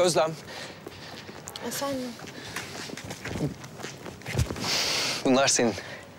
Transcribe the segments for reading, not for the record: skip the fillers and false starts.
Özlem. Efendim? Bunlar senin.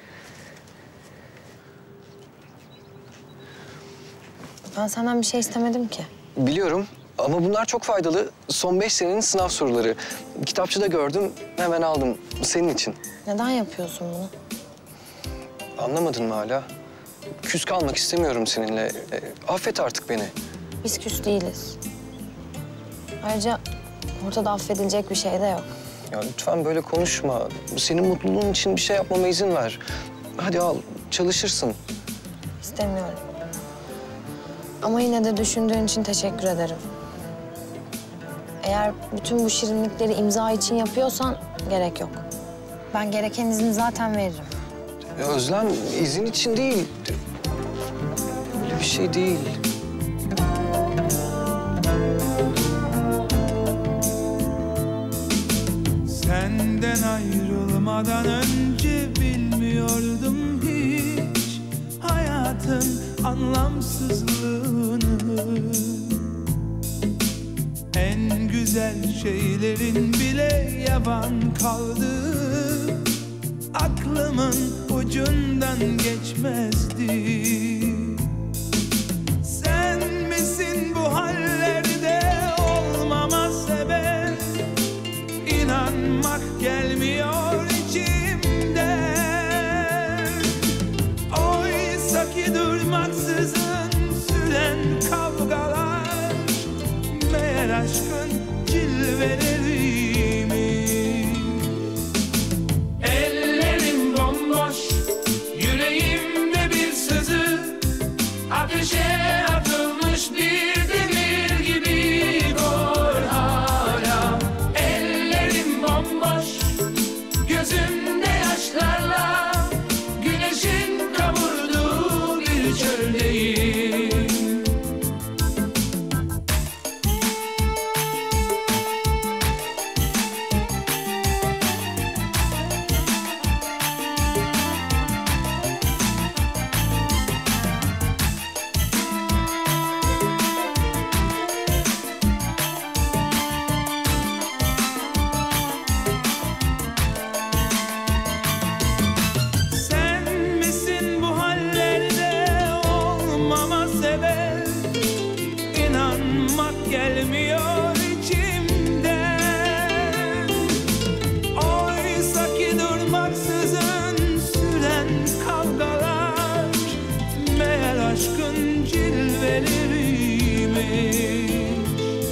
Ben senden bir şey istemedim ki. Biliyorum ama bunlar çok faydalı. Son 5 senenin sınav soruları. Kitapçıda gördüm, hemen aldım. Senin için. Neden yapıyorsun bunu? Anlamadın mı hala? Küs kalmak istemiyorum seninle. Affet artık beni. Biz küs değiliz. Ayrıca ortada affedilecek bir şey de yok. Ya lütfen böyle konuşma. Senin mutluluğun için bir şey yapmama izin ver. Hadi al, çalışırsın. İstemiyorum. Ama yine de düşündüğün için teşekkür ederim. Eğer bütün bu şirinlikleri imza için yapıyorsan gerek yok. Ben gereken izni zaten veririm. Özlem, izin için değil. Öyle bir şey değil. Senden ayrılmadan önce bilmiyordum hiç hayatın anlamsızlığını. En güzel şeylerin bile yavan kaldı. Aklımın ucundan geçmezdi. Sen misin bu hallerde olmama sebep? İnanmak gelmiyor içimden. Oysa ki durmaksızın süren kavgalar meğer aşkın cilveleriymiş. Ellerim bomboş, yüreğimde bir sızı, ateşe atılmış bir demir gibi kor hala. Ellerim bomboş, gözümde yaşlarla güneşin kavurduğu bir çöldeyim. Gelmiyor içimden. Oysa ki durmaksızın süren kavgalar meğer aşkın cilveleriymiş.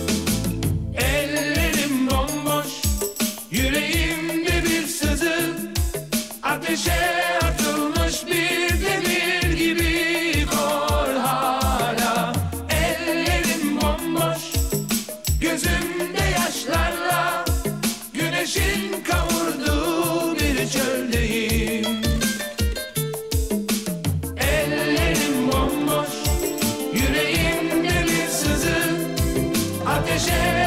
Ellerim bomboş, yüreğimde bir sızı, ateşe atılmış bir demir gibi kor hala. Ellerim bomboş, gözümde yaşlarla güneşin kavurduğu bir çöldeyim. Ellerim bomboş, yüreğimde bir sızı, ateşe